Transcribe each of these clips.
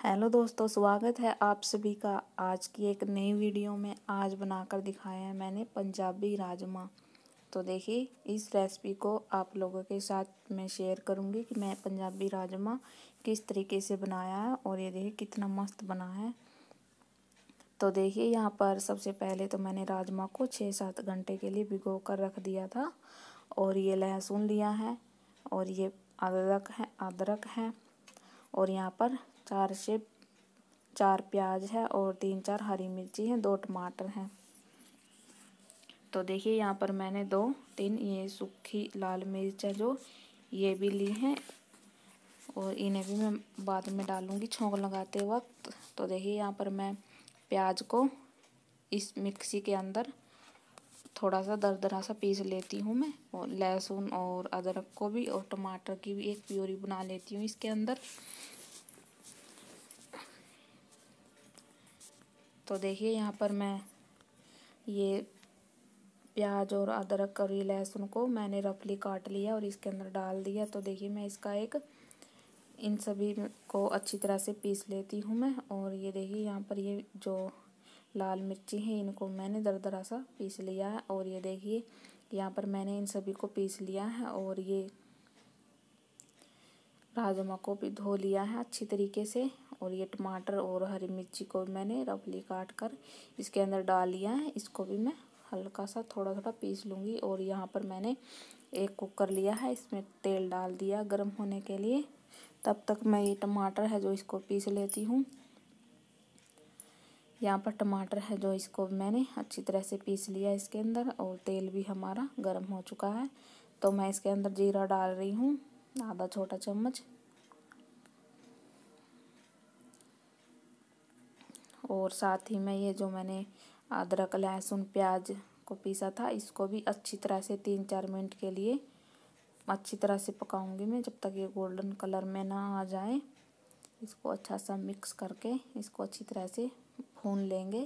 Hello दोस्तों, स्वागत है आप सभी का आज की एक नई वीडियो में। आज बनाकर दिखाया है मैंने पंजाबी राजमा। तो देखिए, इस रेसिपी को आप लोगों के साथ मैं शेयर करूंगी कि मैं पंजाबी राजमा किस तरीके से बनाया है। और ये देखिए कितना मस्त बना है। तो देखिए, यहाँ पर सबसे पहले तो मैंने राजमा को 6-7 घंटे के लिए भिगो कर रख दिया था। और ये लहसुन लिया है और ये अदरक है और यहाँ पर 4 से 4 प्याज है और 3-4 हरी मिर्ची है, 2 टमाटर हैं। तो देखिए, यहाँ पर मैंने 2-3 ये सूखी लाल मिर्च है जो ये भी ली हैं और इन्हें भी मैं बाद में डालूंगी छौंक लगाते वक्त। तो देखिए, यहाँ पर मैं प्याज को इस मिक्सी के अंदर थोड़ा सा दरदरा सा पीस लेती हूँ मैं, और लहसुन और अदरक को भी और टमाटर की भी एक प्यूरी बना लेती हूँ इसके अंदर। तो देखिए, यहाँ पर मैं ये प्याज और अदरक और ये लहसुन को मैंने रफली काट लिया और इसके अंदर डाल दिया। तो देखिए, मैं इसका इन सभी को अच्छी तरह से पीस लेती हूँ मैं। और ये देखिए, यहाँ पर ये जो लाल मिर्ची है इनको मैंने दरदरा सा पीस लिया है। और ये देखिए, यहाँ पर मैंने इन सभी को पीस लिया है और ये राजमा को भी धो लिया है अच्छी तरीके से। और ये टमाटर और हरी मिर्ची को मैंने रफली काट कर इसके अंदर डाल लिया है। इसको भी मैं हल्का सा थोड़ा थोड़ा पीस लूँगी। और यहाँ पर मैंने एक कुकर लिया है, इसमें तेल डाल दिया गर्म होने के लिए। तब तक मैं ये टमाटर है जो इसको पीस लेती हूँ। यहाँ पर टमाटर है जो इसको मैंने अच्छी तरह से पीस लिया इसके अंदर। और तेल भी हमारा गर्म हो चुका है। तो मैं इसके अंदर जीरा डाल रही हूँ, आधा छोटा चम्मच। और साथ ही में ये जो मैंने अदरक लहसुन प्याज को पीसा था इसको भी अच्छी तरह से 3-4 मिनट के लिए अच्छी तरह से पकाऊंगी मैं, जब तक ये गोल्डन कलर में ना आ जाए। इसको अच्छा सा मिक्स करके इसको अच्छी तरह से भून लेंगे।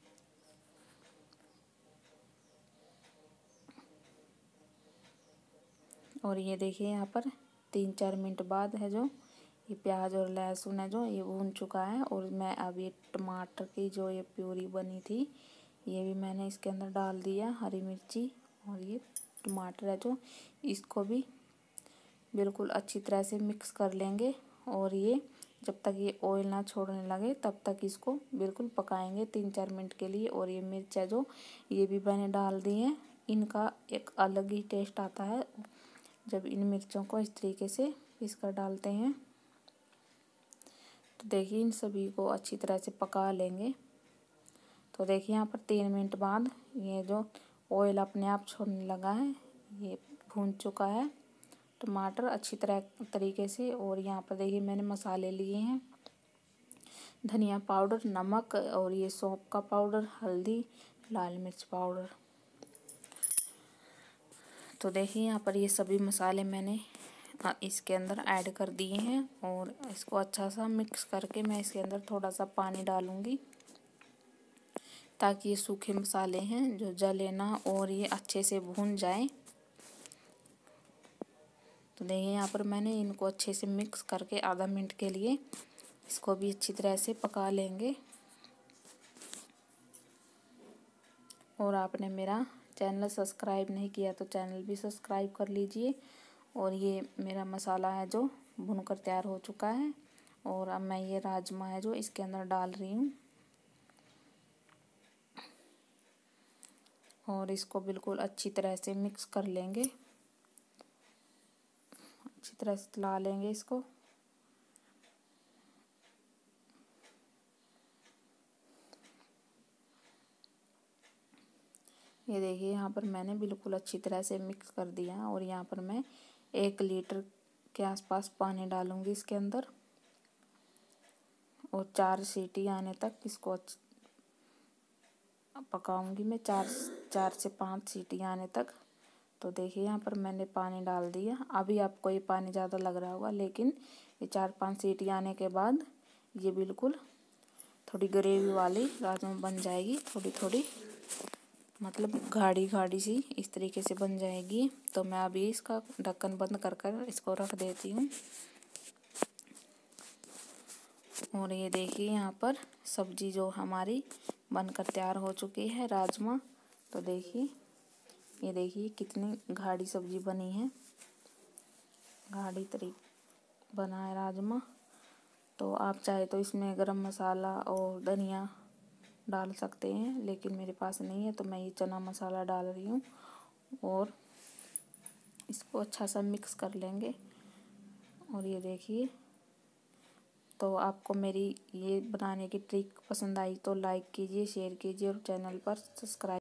और ये देखिए, यहाँ पर 3-4 मिनट बाद है जो ये प्याज और लहसुन है जो ये भून चुका है। और मैं अब ये टमाटर की जो ये प्यूरी बनी थी ये भी मैंने इसके अंदर डाल दिया, हरी मिर्ची और ये टमाटर है जो इसको भी बिल्कुल अच्छी तरह से मिक्स कर लेंगे। और ये जब तक ये ऑयल ना छोड़ने लगे तब तक इसको बिल्कुल पकाएंगे 3-4 मिनट के लिए। और ये मिर्च है जो ये भी मैंने डाल दी है। इनका एक अलग ही टेस्ट आता है जब इन मिर्चों को इस तरीके से पीस कर डालते हैं। तो देखिए, इन सभी को अच्छी तरह से पका लेंगे। तो देखिए, यहाँ पर 3 मिनट बाद ये जो ऑयल अपने आप छोड़ने लगा है, ये भून चुका है टमाटर अच्छी तरीके से। और यहाँ पर देखिए, मैंने मसाले लिए हैं, धनिया पाउडर, नमक और ये सौंफ का पाउडर, हल्दी, लाल मिर्च पाउडर। तो देखिए, यहाँ पर ये सभी मसाले मैंने इसके अंदर ऐड कर दिए हैं। और इसको अच्छा सा मिक्स करके मैं इसके अंदर थोड़ा सा पानी डालूंगी ताकि ये सूखे मसाले हैं जो जले ना और ये अच्छे से भून जाए। तो देखिए, यहाँ पर मैंने इनको अच्छे से मिक्स करके आधा मिनट के लिए इसको भी अच्छी तरह से पका लेंगे। और आपने मेरा चैनल सब्सक्राइब नहीं किया तो चैनल भी सब्सक्राइब कर लीजिए। और ये मेरा मसाला है जो भुनकर तैयार हो चुका है। और अब मैं ये राजमा है जो इसके अंदर डाल रही हूँ और इसको बिल्कुल अच्छी तरह से मिक्स कर लेंगे, अच्छी तरह से चला लेंगे इसको। ये देखिए, यहाँ पर मैंने बिल्कुल अच्छी तरह से मिक्स कर दिया। और यहाँ पर मैं 1 लीटर के आसपास पानी डालूंगी इसके अंदर और 4 सीटी आने तक इसको पकाऊंगी मैं, 4 से 5 सीटी आने तक। तो देखिए, यहाँ पर मैंने पानी डाल दिया। अभी आपको ये पानी ज़्यादा लग रहा होगा, लेकिन ये 4-5 सीटी आने के बाद ये बिल्कुल थोड़ी ग्रेवी वाली राजमा बन जाएगी, थोड़ी थोड़ी मतलब गाढ़ी गाढ़ी सी इस तरीके से बन जाएगी। तो मैं अभी इसका ढक्कन बंद कर कर इसको रख देती हूँ। और ये देखिए यहाँ पर सब्जी जो हमारी बनकर तैयार हो चुकी है, राजमा। तो देखिए, ये देखिए कितनी गाढ़ी सब्जी बनी है, गाढ़ी तरीके बना है राजमा। तो आप चाहे तो इसमें गरम मसाला और धनिया डाल सकते हैं, लेकिन मेरे पास नहीं है तो मैं ये चना मसाला डाल रही हूँ। और इसको अच्छा सा मिक्स कर लेंगे। और ये देखिए, तो आपको मेरी ये बनाने की ट्रिक पसंद आई तो लाइक कीजिए, शेयर कीजिए और चैनल पर सब्सक्राइब